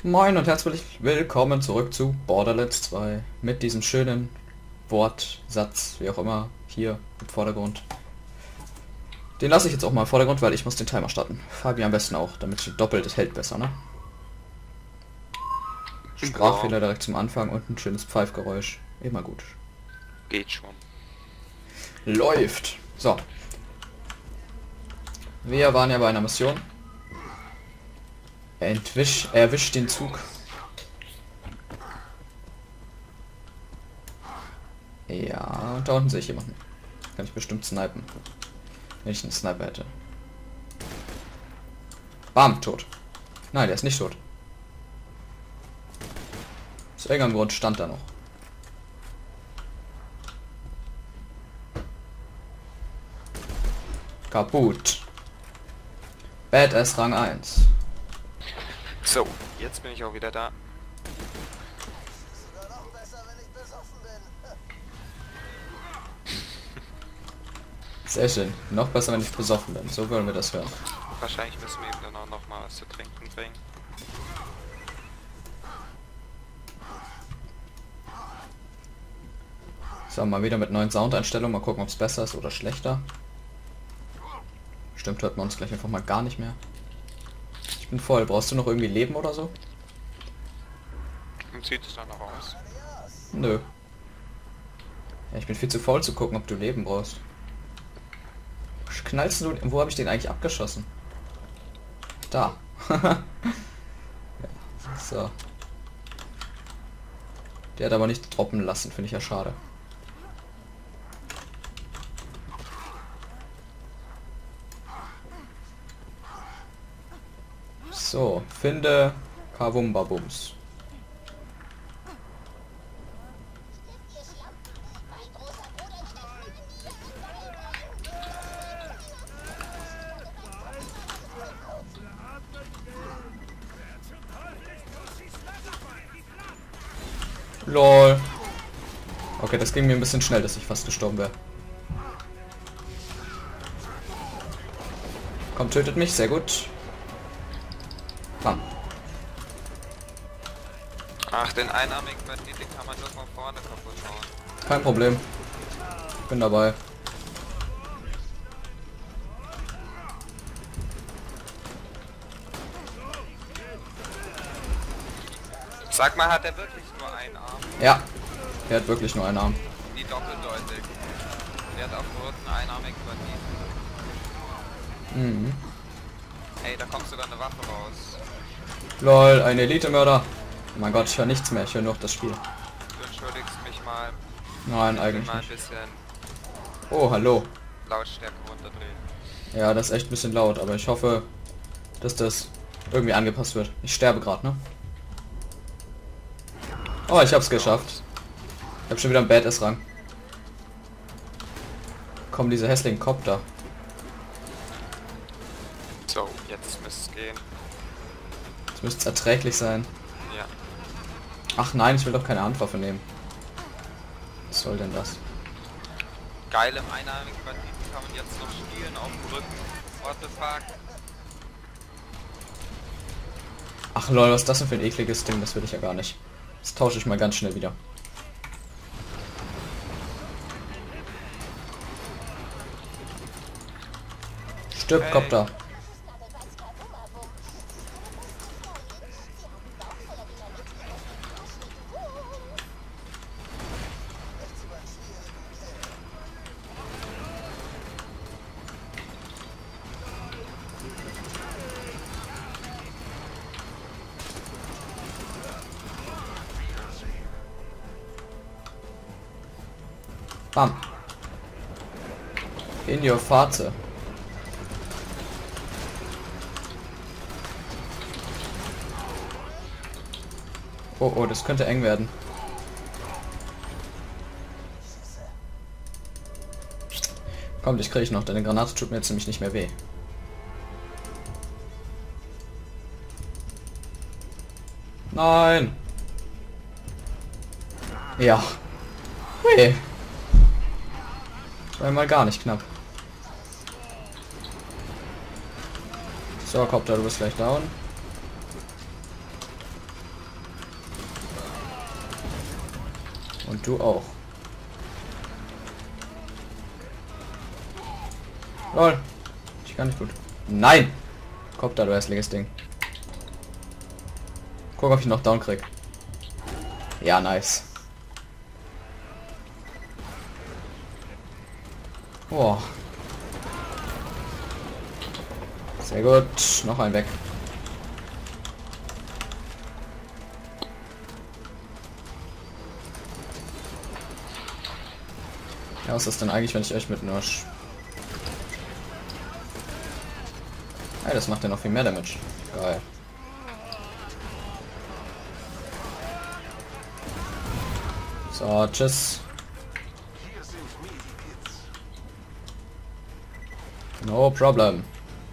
Moin und herzlich willkommen zurück zu Borderlands 2 mit diesem schönen Wortsatz, wie auch immer, hier im Vordergrund. Den lasse ich jetzt auch mal im Vordergrund, weil ich muss den Timer starten. Fabi am besten auch, damit doppelt es hält besser, ne? Sprachfehler direkt zum Anfang und ein schönes Pfeifgeräusch. Immer gut. Geht schon. Läuft. So. Wir waren ja bei einer Mission. Er erwischt den Zug. Ja, und da unten sehe ich jemanden. Kann ich bestimmt snipen. Wenn ich einen Sniper hätte. Bam, tot. Nein, der ist nicht tot. Aus irgendeinem Grund stand da noch. Kaputt. Badass Rang 1. So, jetzt bin ich auch wieder da. Sehr schön. Noch besser, wenn ich besoffen bin. So wollen wir das hören. Wahrscheinlich müssen wir ihm dann auch noch mal was zu trinken bringen. So, mal wieder mit neuen Soundeinstellungen. Mal gucken, ob es besser ist oder schlechter. Stimmt, hört man uns gleich einfach mal gar nicht mehr. Ich bin voll. Brauchst du noch irgendwie Leben oder so? Und sieht es dann noch aus? Nö. Ja, ich bin viel zu faul zu gucken, ob du Leben brauchst. Knallst du... Wo habe ich den eigentlich abgeschossen? Da. Ja, so. Der hat aber nicht droppen lassen, finde ich ja schade. So, finde Kawumbabums. LOL. Okay, das ging mir ein bisschen schnell, dass ich fast gestorben wäre. Komm, tötet mich, sehr gut. Bam. Ach, den einarmigen Bandit, den kann man nur von vorne kaputt hauen. Kein Problem. Bin dabei. Sag mal, hat er wirklich nur einen Arm? Ja. Der hat wirklich nur einen Arm. Die doppeldeutig. Der hat auch nur einen einarmigen Bandit. Mhm. Ey, da kommt sogar eine Waffe raus. LOL, ein Elite-Mörder. Oh mein Gott, ich höre nichts mehr. Ich höre nur noch das Spiel. Du entschuldigst mich mal. Nein, Ich will eigentlich mal ein nicht. bisschen Oh, hallo. Lautstärke runterdrehen. Ja, das ist echt ein bisschen laut, aber ich hoffe, dass das irgendwie angepasst wird. Ich sterbe gerade, ne? Oh, ich hab's geschafft. Ich hab schon wieder einen Badass-Rang. Kommen diese hässlichen Copter. So, jetzt müsste es gehen. Das müsste erträglich sein. Ja. Ach nein, ich will doch keine Handwaffe nehmen. Was soll denn das? Geil, im einarmigen Banditen kann man jetzt noch spielen auf dem Rücken. What the fuck? Ach lol, was ist das denn für ein ekliges Ding? Das will ich ja gar nicht. Das tausche ich mal ganz schnell wieder. Stirb, Hey. Copter. Bam. In your Fahrt. Oh, oh, das könnte eng werden. Komm, dich krieg ich noch. Deine Granate tut mir jetzt nämlich nicht mehr weh. Nein. Ja. Hey. War mal gar nicht knapp. So, Copter, du bist gleich down. Und du auch. Lol. Ich kann nicht gut. Nein! Kopf da, du hässliches Ding. Guck, ob ich noch down krieg. Ja, nice. Oh. Sehr gut. Noch ein weg. Ja, was ist denn eigentlich, wenn ich euch mit nur... Hey, das macht ja noch viel mehr Damage. Geil. So, tschüss. No problem.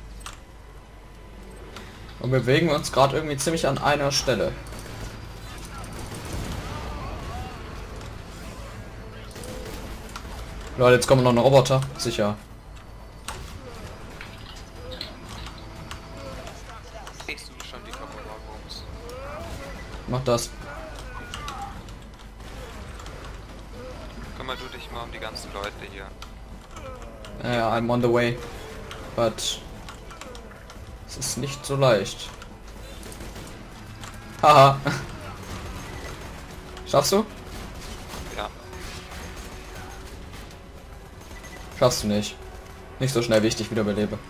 Und wir bewegen uns gerade irgendwie ziemlich an einer Stelle. Leute, jetzt kommen noch ein Roboter. Sicher. Ich suche schon die Kamerabums. Mach das. Kümmer du dich mal um die ganzen Leute hier. I'm on the way. But... Es ist nicht so leicht. Haha. Schaffst du? Ja. Schaffst du nicht. Nicht so schnell, wie ich dich wieder belebe.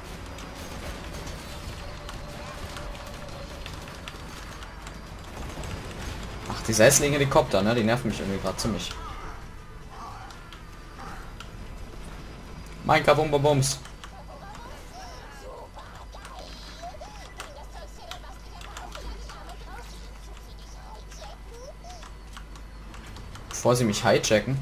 Ach, diese hässlichen Helikopter, ne? Die nerven mich irgendwie gerade ziemlich. Mein Kabumbabums. Bevor sie mich hijacken.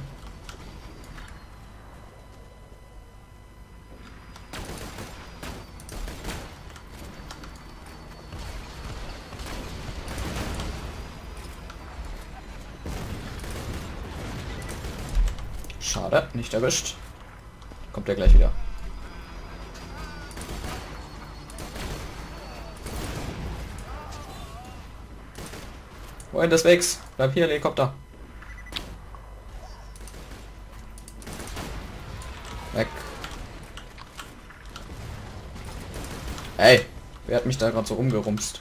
Schade, nicht erwischt. Kommt er gleich wieder. Wohin des Wegs? Bleib hier, Helikopter. Weg. Hey, wer hat mich da gerade so umgerumst?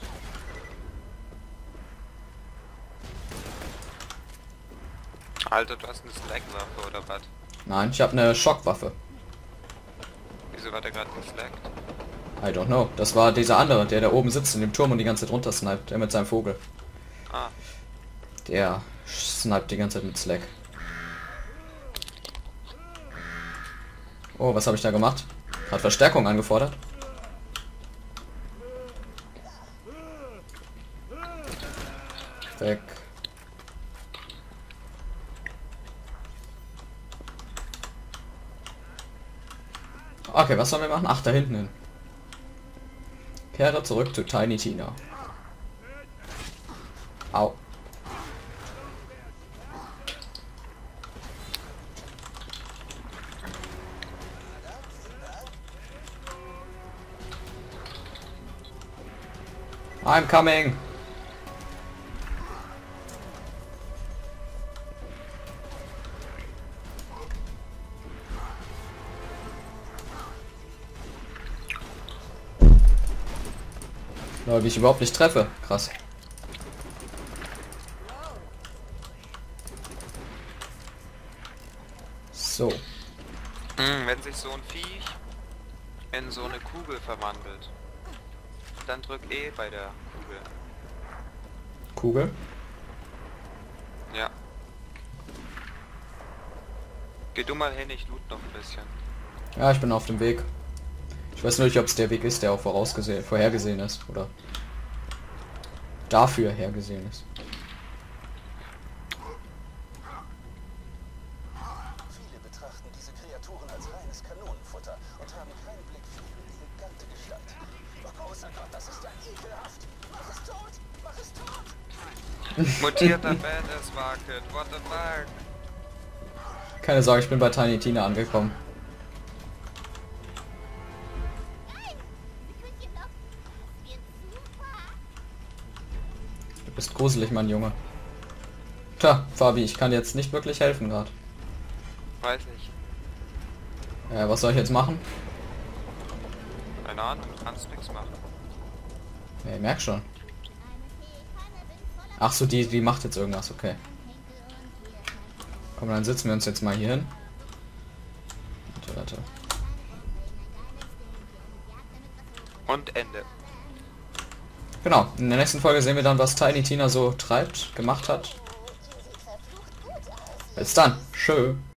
Alter, du hast eine Slack-Waffe oder was? Nein, ich habe eine Schockwaffe. Wieso war der gerade geslackt? I don't know. Das war dieser andere, der da oben sitzt in dem Turm und die ganze Zeit runter sniped. Der mit seinem Vogel. Ah. Der sniped die ganze Zeit mit Slack. Oh, was habe ich da gemacht? Hat Verstärkung angefordert. Weg. Okay, was sollen wir machen? Ach, da hinten hin. Kehre zurück zu Tiny Tina. Au. I'm coming. Leute, wie ich überhaupt nicht treffe. Krass. So. Wenn sich so ein Viech in so eine Kugel verwandelt, dann drück E bei der Kugel. Kugel. Ja. Geh du mal hin, ich loot noch ein bisschen. Ja, ich bin auf dem Weg. Ich weiß nur nicht, ob es der Weg ist, der auch vorhergesehen ist. Oder dafür hergesehen ist. Viele betrachten diese Kreaturen als reines Kanonenfutter und haben keinen Blick für ihre elegante Gestalt. Oh großer Gott, das ist ja ekelhaft! Mach es tot! Mach es tot! Mutierter Badass-Market, what the fuck? Keine Sorge, ich bin bei Tiny Tina angekommen. Du bist gruselig, mein Junge. Tja, Fabi, ich kann jetzt nicht wirklich helfen gerade. Weiß nicht. Was soll ich jetzt machen? Keine Ahnung, du kannst nichts machen. Ja, ich merk schon. Ach so, die macht jetzt irgendwas, okay. Komm, dann sitzen wir uns jetzt mal hier hin. Warte. Und Ende. Genau, in der nächsten Folge sehen wir dann, was Tiny Tina so treibt, gemacht hat. Bis dann. Tschö.